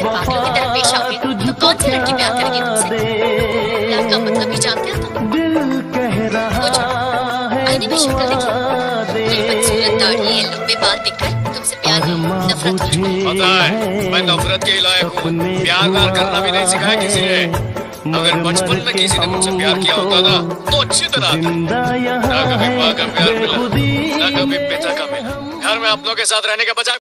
जब पागलों की तरह पेश आओगे तो कौन सी लड़की प्यार करेगी तुमसे? प्यार का मतलब भी जानते हो तुम? आईने में शक्ल देखी, ये बदसूरत दाढ़ी, ये लंबे बाल देखकर तुमसे प्यार नहीं नफरत हो चुकी। पता है मैं नफरत के लायक हूँ। प्यार करना भी नहीं सिखाया किसी ने। अगर बचपन में किसी ने मुझसे प्यार किया होता ना तो अच्छी तरह ना कभी माँ का प्यार मिला, ना कभी पिता का मिला। घर में अपनों के साथ रहने के बजाय